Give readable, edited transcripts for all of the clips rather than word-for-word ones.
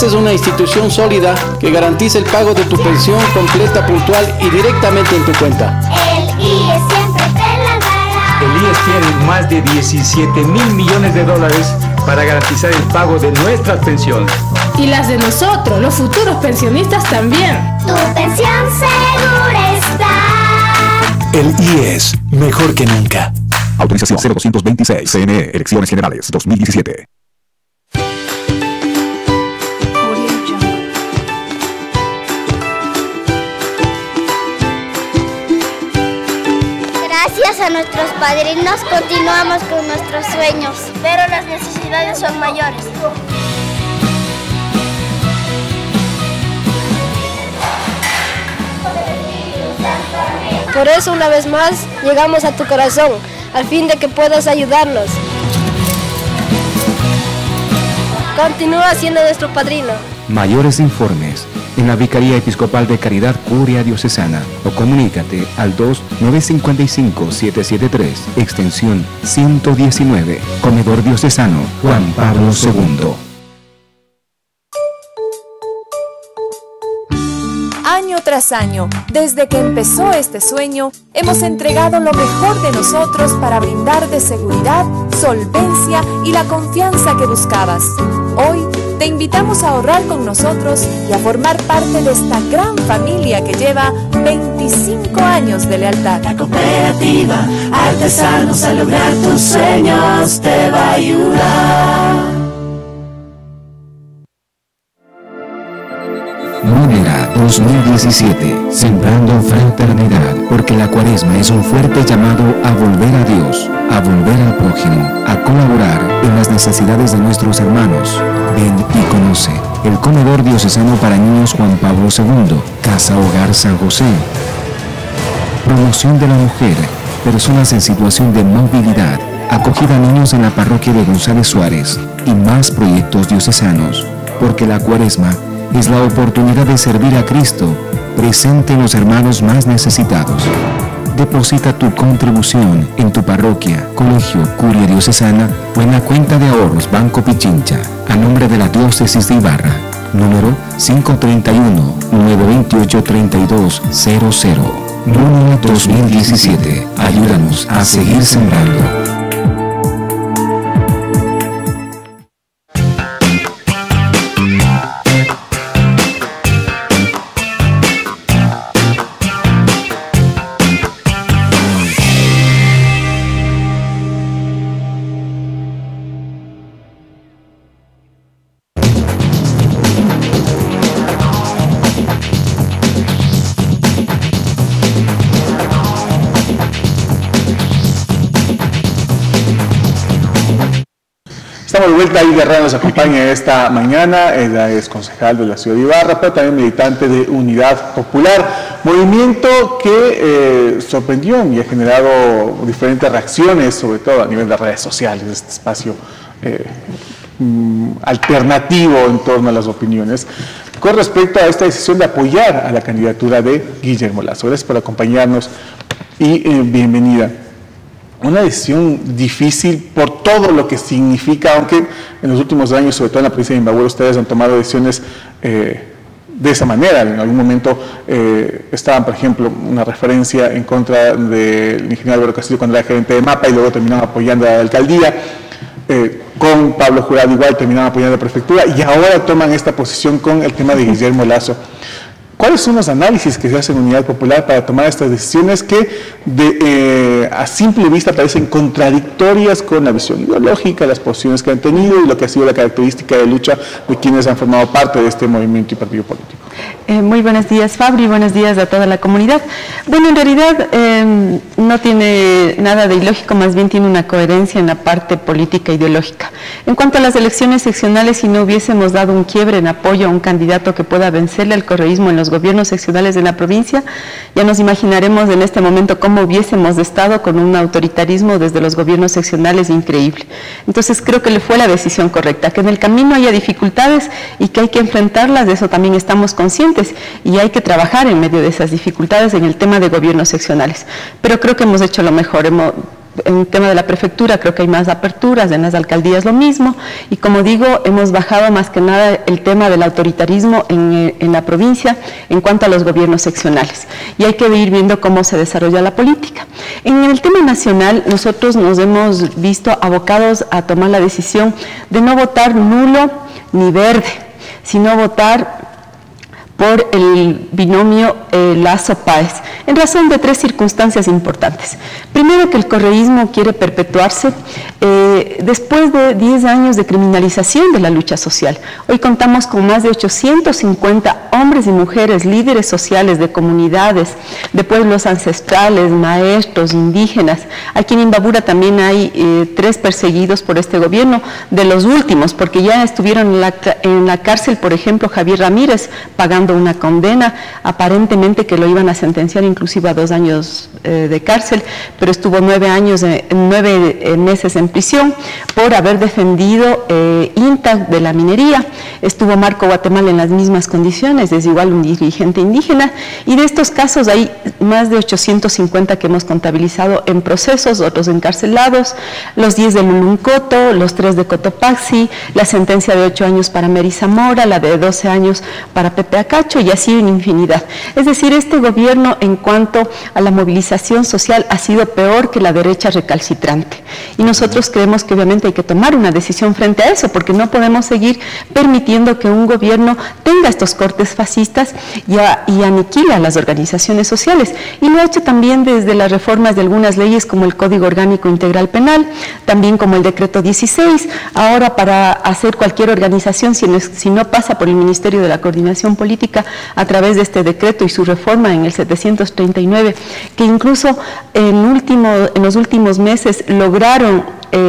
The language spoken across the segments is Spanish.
Mereces una institución sólida que garantice el pago de tu pensión completa, puntual y directamente en tu cuenta. El IES siempre te la dará. El IES tiene más de 17.000 millones de dólares para garantizar el pago de nuestras pensiones. Y las de nosotros, los futuros pensionistas también. Tu pensión segura está. El IES, mejor que nunca. Autorización 0226. CNE, Elecciones Generales 2017. Gracias a nuestros padrinos continuamos con nuestros sueños, pero las necesidades son mayores. Por eso una vez más llegamos a tu corazón, al fin de que puedas ayudarnos. Continúa siendo nuestro padrino. Mayores informes en la Vicaría Episcopal de Caridad Curia Diocesana o comunícate al 2-955-773, extensión 119, Comedor Diocesano Juan Pablo II. Año tras año, desde que empezó este sueño, hemos entregado lo mejor de nosotros para brindarte seguridad, solvencia y la confianza que buscabas. Hoy te invitamos a ahorrar con nosotros y a formar parte de esta gran familia que lleva 25 años de lealtad. La cooperativa Artesanos a lograr tus sueños te va a ayudar. Mónera 2017, sembrando fraternidad, porque la Cuaresma es un fuerte llamado a volver a Dios, a volver al prójimo, a colaborar en las necesidades de nuestros hermanos. Ven y conoce el Comedor Diocesano para Niños Juan Pablo II, Casa Hogar San José. Promoción de la mujer, personas en situación de movilidad, acogida a niños en la parroquia de González Suárez y más proyectos diocesanos, porque la Cuaresma es la oportunidad de servir a Cristo, presente en los hermanos más necesitados. Deposita tu contribución en tu parroquia, colegio, curia diocesana o en la cuenta de ahorros Banco Pichincha, a nombre de la Diócesis de Ibarra, número 531-928-3200. Mónera 2017, ayúdanos a seguir sembrando. Estamos de vuelta, Hilda Herrera nos acompaña esta mañana, ella es concejal de la ciudad de Ibarra, pero también militante de Unidad Popular, movimiento que sorprendió y ha generado diferentes reacciones, sobre todo a nivel de redes sociales, este espacio alternativo en torno a las opiniones, con respecto a esta decisión de apoyar a la candidatura de Guillermo Lasso. Gracias por acompañarnos y bienvenida. Una decisión difícil por todo lo que significa, aunque en los últimos años, sobre todo en la provincia de Imbabura, ustedes han tomado decisiones de esa manera. En algún momento estaban, por ejemplo, una referencia en contra del ingeniero Álvaro Castillo cuando era gerente de MAPA y luego terminaron apoyando a la alcaldía. Con Pablo Jurado igual terminaron apoyando a la prefectura y ahora toman esta posición con el tema de Guillermo Lasso. ¿Cuáles son los análisis que se hacen en Unidad Popular para tomar estas decisiones que a simple vista parecen contradictorias con la visión ideológica, las posiciones que han tenido y lo que ha sido la característica de lucha de quienes han formado parte de este movimiento y partido político? Muy buenos días, Fabri, buenos días a toda la comunidad. Bueno, en realidad no tiene nada de ilógico, más bien tiene una coherencia en la parte política e ideológica. En cuanto a las elecciones seccionales, si no hubiésemos dado un quiebre en apoyo a un candidato que pueda vencerle al correísmo en los gobiernos seccionales de la provincia, ya nos imaginaremos en este momento cómo hubiésemos estado con un autoritarismo desde los gobiernos seccionales increíble. Entonces creo que fue la decisión correcta, que en el camino haya dificultades y que hay que enfrentarlas, de eso también estamos conscientes y hay que trabajar en medio de esas dificultades en el tema de gobiernos seccionales. Pero creo que hemos hecho lo mejor, En el tema de la prefectura creo que hay más aperturas, en las alcaldías lo mismo, y como digo, hemos bajado más que nada el tema del autoritarismo en la provincia en cuanto a los gobiernos seccionales, y hay que ir viendo cómo se desarrolla la política. En el tema nacional, nosotros nos hemos visto abocados a tomar la decisión de no votar nulo ni verde, sino votar por el binomio Lasso-Páez, en razón de 3 circunstancias importantes. Primero, que el correísmo quiere perpetuarse después de 10 años de criminalización de la lucha social. Hoy contamos con más de 850 hombres y mujeres, líderes sociales de comunidades, de pueblos ancestrales, maestros, indígenas. Aquí en Imbabura también hay 3 perseguidos por este gobierno, de los últimos, porque ya estuvieron en la cárcel, por ejemplo, Javier Ramírez, pagando una condena, aparentemente que lo iban a sentenciar inclusive a 2 años de cárcel, pero estuvo 9 meses en prisión por haber defendido INTA de la minería. Estuvo Marco Guatemala en las mismas condiciones, es igual un dirigente indígena, y de estos casos hay más de 850 que hemos contabilizado en procesos, otros encarcelados, los 10 de Luluncoto, los 3 de Cotopaxi, la sentencia de 8 años para Mary Zamora, la de 12 años para Pepe Acacho, y así en infinidad. Es decir, este gobierno en cuanto a la movilización social ha sido peor que la derecha recalcitrante, y nosotros creemos que obviamente hay que tomar una decisión frente a eso, porque no podemos seguir permitiendo que un gobierno tenga estos cortes fascistas y aniquila a las organizaciones sociales, y lo ha hecho también desde las reformas de algunas leyes como el Código Orgánico Integral Penal, también como el Decreto 16, ahora para hacer cualquier organización, si no pasa por el Ministerio de la Coordinación Política, a través de este decreto y su reforma en el 739, que incluso en los últimos meses lograron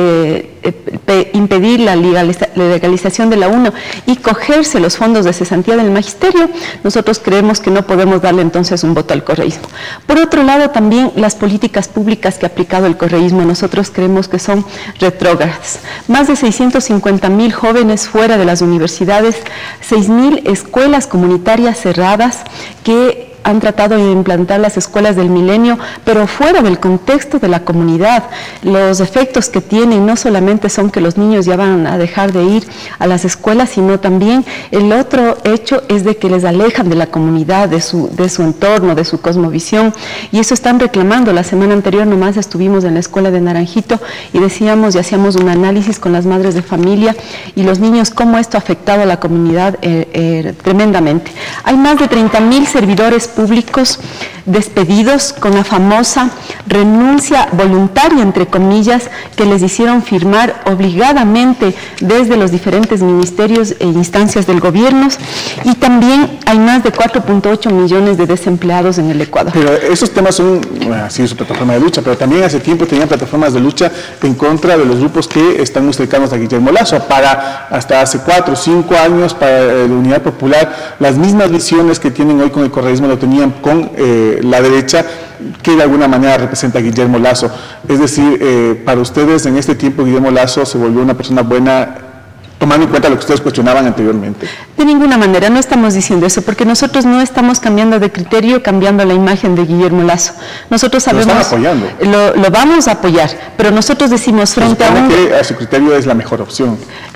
impedir la legalización de la UNO y cogerse los fondos de cesantía del magisterio, nosotros creemos que no podemos darle entonces un voto al correísmo. Por otro lado, también las políticas públicas que ha aplicado el correísmo, nosotros creemos que son retrógradas. Más de 650.000 jóvenes fuera de las universidades, 6.000 escuelas comunitarias cerradas que han tratado de implantar las escuelas del milenio, pero fuera del contexto de la comunidad. Los efectos que tienen no solamente son que los niños ya van a dejar de ir a las escuelas, sino también el otro hecho es de que les alejan de la comunidad, de su entorno, de su cosmovisión, y eso están reclamando. La semana anterior nomás estuvimos en la escuela de Naranjito y decíamos y hacíamos un análisis con las madres de familia y los niños, cómo esto ha afectado a la comunidad tremendamente. Hay más de 30.000 servidores públicos despedidos con la famosa renuncia voluntaria, entre comillas, que les hicieron firmar obligadamente desde los diferentes ministerios e instancias del gobierno, y también hay más de 4.8 millones de desempleados en el Ecuador. Pero esos temas son, sí, su plataforma de lucha, pero también hace tiempo tenían plataformas de lucha en contra de los grupos que están muy cercanos a Guillermo Lasso. Hasta hace 4 o 5 años, para la Unidad Popular, las mismas visiones que tienen hoy con el correísmo lo tenían con la derecha, que de alguna manera representa a Guillermo Lasso. Es decir, para ustedes en este tiempo Guillermo Lasso se volvió una persona buena, tomando en cuenta lo que ustedes cuestionaban anteriormente. De ninguna manera, no estamos diciendo eso, porque nosotros no estamos cambiando de criterio, cambiando la imagen de Guillermo Lasso. Nosotros sabemos... Lo están apoyando. Lo vamos a apoyar, pero nosotros decimos frente a un... que a su criterio es la mejor opción.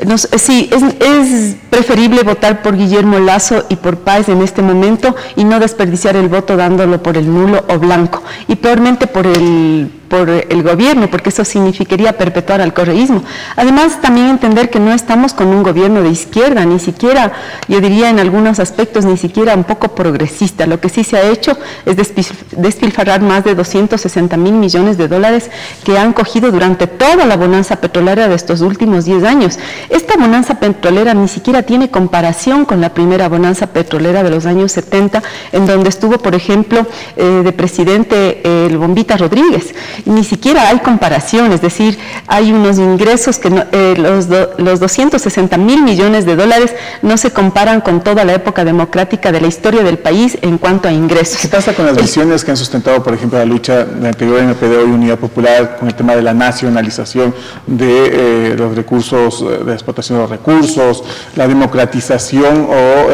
Sí, es preferible votar por Guillermo Lasso y por Páez en este momento y no desperdiciar el voto dándolo por el nulo o blanco, y peormente por el gobierno, porque eso significaría perpetuar al correísmo. Además, también entender que no estamos con un gobierno de izquierda, ni siquiera, yo diría en algunos aspectos, ni siquiera un poco progresista. Lo que sí se ha hecho es despilfarrar más de 260.000 millones de dólares que han cogido durante toda la bonanza petrolera de estos últimos 10 años. Esta bonanza petrolera ni siquiera tiene comparación con la primera bonanza petrolera de los años 70, en donde estuvo, por ejemplo, de presidente el Bombita Rodríguez. Ni siquiera hay comparación, es decir, hay unos ingresos que los 260.000 millones de dólares no se comparan con toda la época democrática de la historia del país en cuanto a ingresos. ¿Qué pasa con las visiones que han sustentado, por ejemplo, la lucha de la anterior NPD, hoy Unidad Popular, con el tema de la nacionalización de los recursos, de la explotación de los recursos, la democratización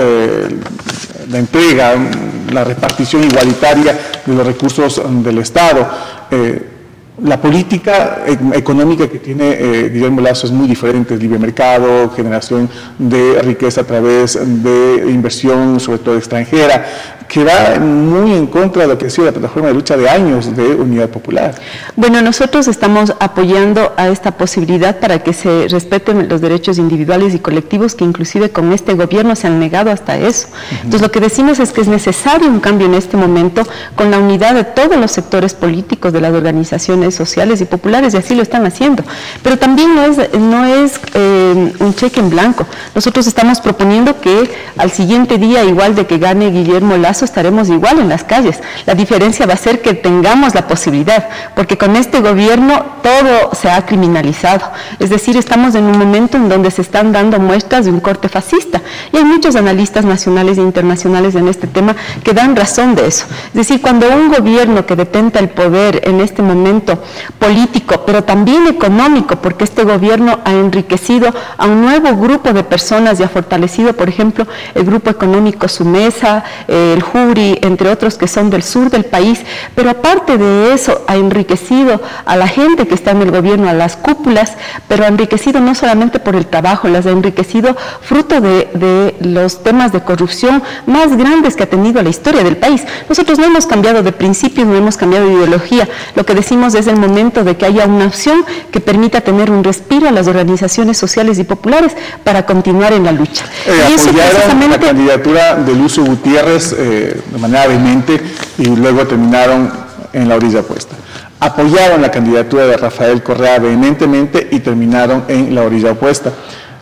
o la entrega, la repartición igualitaria de los recursos del Estado? la política económica que tiene Guillermo Lasso es muy diferente, libre mercado, generación de riqueza a través de inversión, sobre todo extranjera, que va muy en contra de lo que ha sido la plataforma de lucha de años de Unidad Popular. Bueno, nosotros estamos apoyando a esta posibilidad para que se respeten los derechos individuales y colectivos, que inclusive con este gobierno se han negado hasta eso. Entonces lo que decimos es que es necesario un cambio en este momento con la unidad de todos los sectores políticos, de las organizaciones sociales y populares, y así lo están haciendo. Pero también no es un cheque en blanco. Nosotros estamos proponiendo que al siguiente día, igual de que gane Guillermo Lasso, estaremos igual en las calles. La diferencia va a ser que tengamos la posibilidad, porque con este gobierno todo se ha criminalizado. Es decir, estamos en un momento en donde se están dando muestras de un corte fascista, y hay muchos analistas nacionales e internacionales en este tema que dan razón de eso. Es decir, cuando un gobierno que detenta el poder en este momento político, pero también económico, porque este gobierno ha enriquecido a un nuevo grupo de personas y ha fortalecido, por ejemplo, el grupo económico Sumesa, el Juri, entre otros que son del sur del país, pero aparte de eso ha enriquecido a la gente que está en el gobierno, a las cúpulas, pero ha enriquecido no solamente por el trabajo, las ha enriquecido fruto de los temas de corrupción más grandes que ha tenido la historia del país. Nosotros no hemos cambiado de principios, no hemos cambiado de ideología. Lo que decimos es el momento de que haya una opción que permita tener un respiro a las organizaciones sociales y populares para continuar en la lucha. Y eso apoyaron la candidatura de Lucio Gutiérrez de manera vehemente y luego terminaron en la orilla opuesta. Apoyaron la candidatura de Rafael Correa vehementemente y terminaron en la orilla opuesta.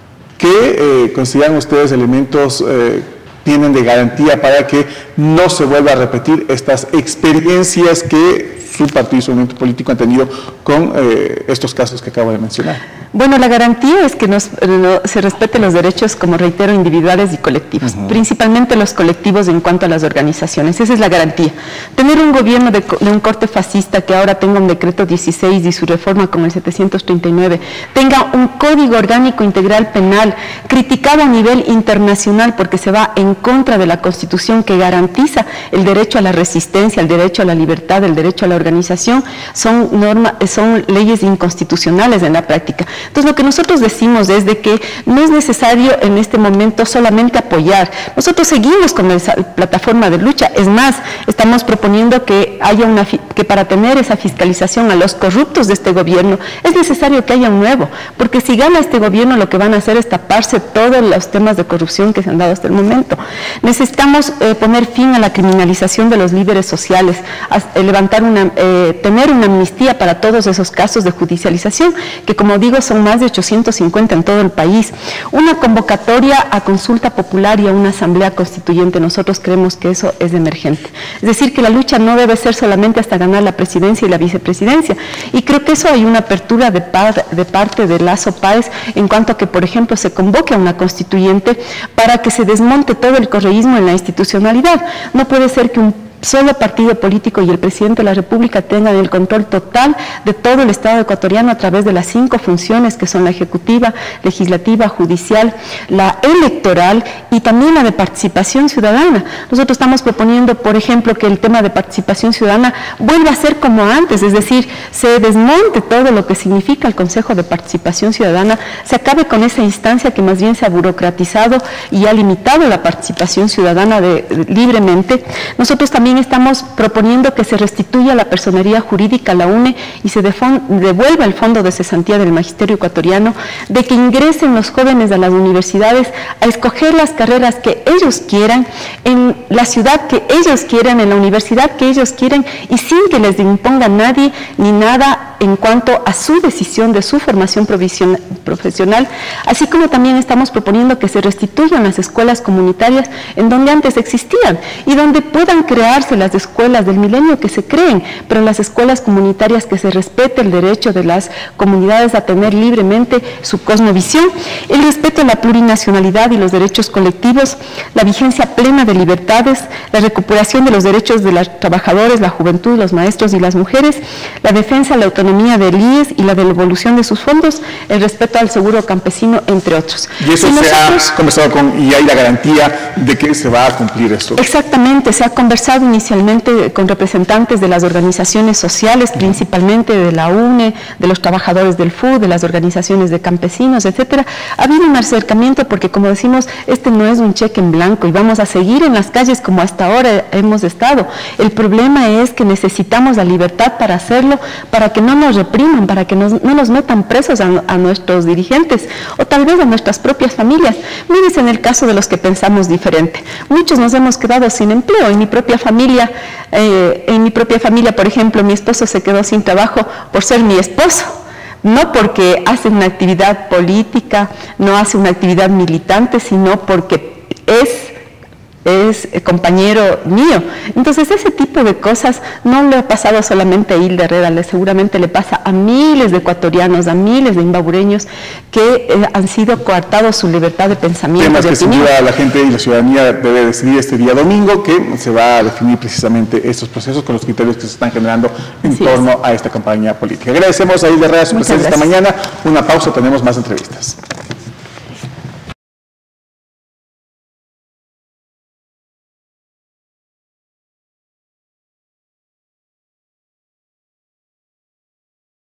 ¿Qué consideran ustedes elementos tienen de garantía para que no se vuelva a repetir estas experiencias que su partido y su movimiento político han tenido con estos casos que acabo de mencionar? Bueno, la garantía es que se respeten los derechos, como reitero, individuales y colectivos, principalmente los colectivos en cuanto a las organizaciones. Esa es la garantía. Tener un gobierno de un corte fascista que ahora tenga un decreto 16 y su reforma con el 739, tenga un código orgánico integral penal criticado a nivel internacional porque se va en contra de la Constitución que garantiza el derecho a la resistencia, el derecho a la libertad, el derecho a la organización, son leyes inconstitucionales en la práctica. Entonces lo que nosotros decimos es de que no es necesario en este momento solamente apoyar. Nosotros seguimos con esa plataforma de lucha. Es más, estamos proponiendo que haya que para tener esa fiscalización a los corruptos de este gobierno es necesario que haya un nuevo, porque si gana este gobierno lo que van a hacer es taparse todos los temas de corrupción que se han dado hasta el momento. Necesitamos poner fin a la criminalización de los líderes sociales, tener una amnistía para todos esos casos de judicialización, que como digo son más de 850 en todo el país. Una convocatoria a consulta popular y a una asamblea constituyente. Nosotros creemos que eso es emergente. Es decir, que la lucha no debe ser solamente hasta ganar la presidencia y la vicepresidencia. Y creo que eso hay una apertura de parte de Lasso Páez en cuanto a que, por ejemplo, se convoque a una constituyente para que se desmonte todo el correísmo en la institucionalidad. No puede ser que un solo partido político y el presidente de la República tengan el control total de todo el Estado ecuatoriano a través de las 5 funciones que son la ejecutiva, legislativa, judicial, la electoral y también la de participación ciudadana. Nosotros estamos proponiendo, por ejemplo, que el tema de participación ciudadana vuelva a ser como antes, es decir, se desmonte todo lo que significa el Consejo de Participación Ciudadana, se acabe con esa instancia que más bien se ha burocratizado y ha limitado la participación ciudadana libremente. Nosotros también estamos proponiendo que se restituya la personería jurídica a la UNE y se devuelva el fondo de cesantía del magisterio ecuatoriano, de que ingresen los jóvenes a las universidades a escoger las carreras que ellos quieran, en la ciudad que ellos quieran, en la universidad que ellos quieran y sin que les imponga nadie ni nada en cuanto a su decisión de su formación profesional, así como también estamos proponiendo que se restituyan las escuelas comunitarias en donde antes existían y donde puedan crearse las escuelas del milenio que se creen, pero las escuelas comunitarias que se respete el derecho de las comunidades a tener libremente su cosmovisión, el respeto a la plurinacionalidad y los derechos colectivos, la vigencia plena de libertades, la recuperación de los derechos de los trabajadores, la juventud, los maestros y las mujeres, la defensa de la autonomía del IES y la devolución de sus fondos, el respeto al seguro campesino, entre otros. Y eso ha conversado y hay la garantía de que se va a cumplir esto. Exactamente, se ha conversado inicialmente con representantes de las organizaciones sociales, principalmente de la UNE, de los trabajadores del FUD, de las organizaciones de campesinos, etcétera. Ha habido un acercamiento porque, como decimos, este no es un cheque en blanco y vamos a seguir en las calles como hasta ahora hemos estado. El problema es que necesitamos la libertad para hacerlo, para que no nos repriman, para que no nos metan presos a nuestros dirigentes o tal vez a nuestras propias familias. Mírense en el caso de los que pensamos diferente. Muchos nos hemos quedado sin empleo. En mi propia familia, por ejemplo, mi esposo se quedó sin trabajo por ser mi esposo. No porque hace una actividad política, no hace una actividad militante, sino porque es compañero mío. Entonces ese tipo de cosas no le ha pasado solamente a Hilda Herrera, seguramente le pasa a miles de ecuatorianos, a miles de imbabureños que han sido coartados su libertad de pensamiento. Temas que sin duda la gente y la ciudadanía debe decidir este día domingo, que se va a definir precisamente estos procesos con los criterios que se están generando en torno a esta campaña política. Agradecemos a Hilda Herrera su presencia esta mañana. Una pausa, tenemos más entrevistas.